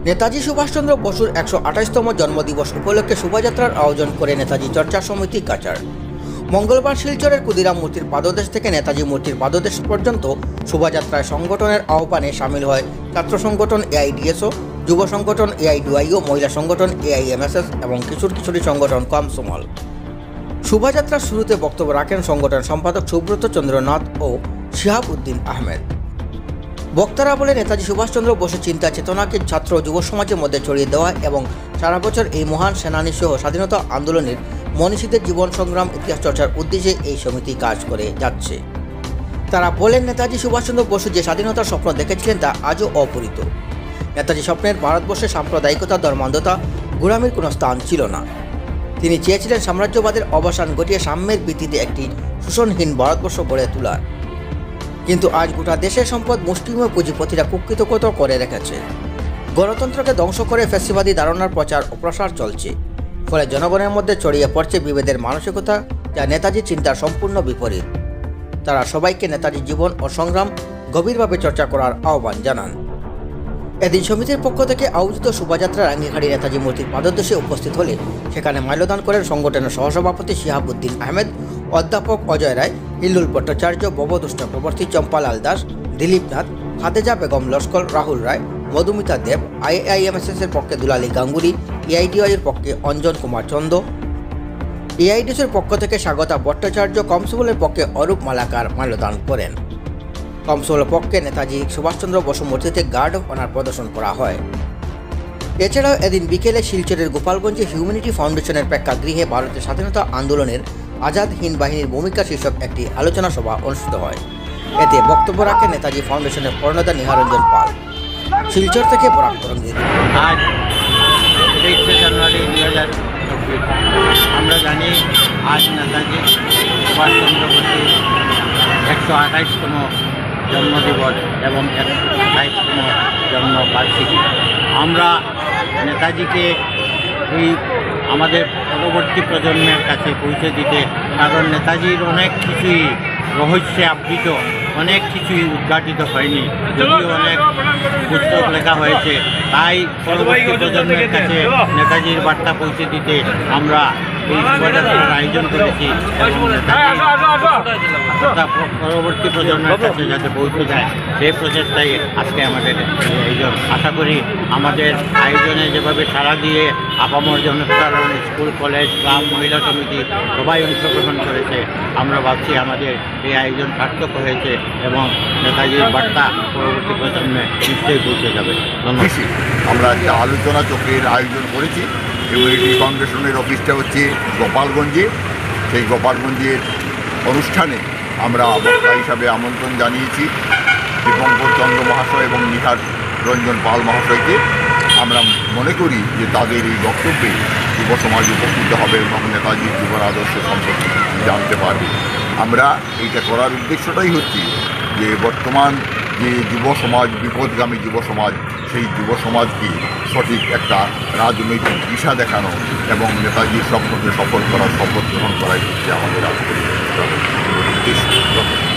নেতাজি সুভাষচন্দ্র বসুর ১২৮তম জন্মদিবস উপলক্ষে শোভাযাত্রার আয়োজন করে নেতাজি চর্চা সমিতি কাচার। মঙ্গলবার শিলচরের ক্ষুদিরাম মূর্তির পাদদেশ থেকে নেতাজি মূর্তির পাদদেশ পর্যন্ত শোভাযাত্রায় সংগঠনের আহ্বানে সামিল হয় ছাত্র সংগঠন এআইডিএসও, যুব সংগঠন এআইডিওয়াইও, মহিলা সংগঠন এআইএমএসএস এবং কিশোর কিশোরী সংগঠন কমসমল। শোভাযাত্রার শুরুতে বক্তব্য রাখেন সংগঠন সম্পাদক সুব্রত চন্দ্রনাথ ও শিহাব উদ্দিন আহমেদ। বক্তারা বলে নেতাজি সুভাষচন্দ্র বসুর চিন্তা চেতনাকে ছাত্র ও যুব সমাজের মধ্যে ছড়িয়ে দেওয়া এবং সারা বছর এই মহান সেনানী সহ স্বাধীনতা আন্দোলনের মনীষীদের জীবন সংগ্রাম ইতিহাস চর্চার উদ্দেশ্যে এই সমিতি কাজ করে যাচ্ছে। তারা বলেন, নেতাজি সুভাষচন্দ্র বসু যে স্বাধীনতার স্বপ্ন দেখেছিলেন তা আজও অপরিত। নেতাজি স্বপ্নের ভারতবর্ষে সাম্প্রদায়িকতা, ধর্মান্ধতা, গোলামির কোনো স্থান ছিল না। তিনি চেয়েছিলেন সাম্রাজ্যবাদের অবসান ঘটিয়ে সাম্যের ভিত্তিতে একটি শোষণহীন ভারতবর্ষ গড়ে তোলার। কিন্তু আজ গোটা দেশের সম্পদ মুষ্টিমেয় পুঁজিপতিরা কুক্ষিগত করে রেখেছে। গণতন্ত্রকে ধ্বংস করে ফ্যাসিবাদী ধারণার প্রচার ও প্রসার চলছে। ফলে জনগণের মধ্যে ছড়িয়ে পড়ছে বিভেদের মানসিকতা, যা নেতাজির চিন্তার সম্পূর্ণ বিপরীত। তারা সবাইকে নেতাজির জীবন ও সংগ্রাম গভীরভাবে চর্চা করার আহ্বান জানান। এদিন সমিতির পক্ষ থেকে আয়োজিত শোভাযাত্রার রাঙ্গিহাড়ি নেতাজি মূর্তির পাদদেশে উপস্থিত হলে সেখানে মাল্যদান করেন সংগঠনের সহসভাপতি শিহাব উদ্দিন আহমেদ, অধ্যাপক অজয় রায়, হিল্লুল ভট্টাচার্য, ভবদুষ্ট প্রবর্তী চম্পালাল দাস, দিলীপ নাথ, খাদেজা বেগম লস্কর, রাহুল রায়, মধুমিতা দেব, আইআইএমএসএস এর পক্ষে দুলালী গাঙ্গুলি, এআইডিওয়াই এর পক্ষে অঞ্জন কুমার চন্দ, এআইডিএস এর পক্ষ থেকে স্বাগতা ভট্টাচার্য, কমসমলের পক্ষে অরূপ মালাকার মাল্যদান করেন। কমসমলের পক্ষে নেতাজি সুভাষচন্দ্র বসু মূর্তিতে গার্ড অফ অনার প্রদর্শন করা হয়। এছাড়াও এদিন বিকেলে শিলচরের গোপালগঞ্জে হিউম্যানিটি ফাউন্ডেশনের প্রেক্ষাগৃহে ভারতের স্বাধীনতা আন্দোলনের আজাদ হিন্দ বাহিনীর ভূমিকা শীর্ষক একটি আলোচনা সভা অনুষ্ঠিত হয়। এতে বক্তব্য রাখেন নেতাজি ফাউন্ডেশনের কর্ণধার নিহারঞ্জন পাল। শিলচর থেকে বরাক তরঙ্গীর। আজ 23 জানুয়ারি 2024 আমরা জানি আজ নেতাজি সুভাষচন্দ্র বসুর 128তম জন্মদিবস এবং 128তম জন্মবার্ষিকী। আমরা নেতাজিকে এই আমাদের পরবর্তী প্রজন্মের কাছে পৌঁছে দিতে, কারণ নেতাজির অনেক কিছুই রহস্যে আবৃত, অনেক কিছুই উদ্ঘাটিত হয়নি, যদিও অনেক পুস্তক লেখা হয়েছে। তাই পরবর্তী প্রজন্মের কাছে নেতাজির বার্তা পৌঁছে দিতে আমরা এই শোভাযাত্রার আয়োজন করেছি এবং পরবর্তী প্রজন্মের কাছে যাতে পৌঁছে যায় সেই প্রচেষ্টাই আজকে আমাদের আয়োজন। আশা করি আমাদের আয়োজনে যেভাবে সাড়া দিয়ে আপামর জনসাধারণ, স্কুল, কলেজ, ক্লাব, মহিলা সমিতি সবাই অংশগ্রহণ করেছে, আমরা ভাবছি আমাদের এই আয়োজন সার্থক হয়েছে এবং নেতাজির বার্তা পরবর্তী প্রজন্মে নিশ্চয়ই পৌঁছে যাবে। ধন্যবাদ। আমরা একটা আলোচনা চক্রের আয়োজন করেছি। হিউম্যানিটি ফাউন্ডেশনের অফিসটা হচ্ছে গোপালগঞ্জে। সেই গোপালগঞ্জের অনুষ্ঠানে আমরা বক্তা হিসাবে আমন্ত্রণ জানিয়েছি দীপঙ্কর চন্দ্র মহাশয় এবং নিহার রঞ্জন পাল মহাশয়কে। আমরা মনে করি যে তাদের এই বক্তব্যে যুব সমাজ উপকৃত হবে এবং নেতাজির জীবন আদর্শ সম্পর্কে জানতে পারবে। আমরা এইটা করার উদ্দেশ্যটাই হচ্ছে যে বর্তমান যে যুব সমাজ, বিপদগামী যুব সমাজ, সেই যুব সমাজকে সঠিক একটা রাজনৈতিক দিশা দেখানো এবং নেতাজির স্বপ্নকে সফল করার শপথ গ্রহণ করাই হচ্ছে আমাদের আজকের উদ্দেশ্য।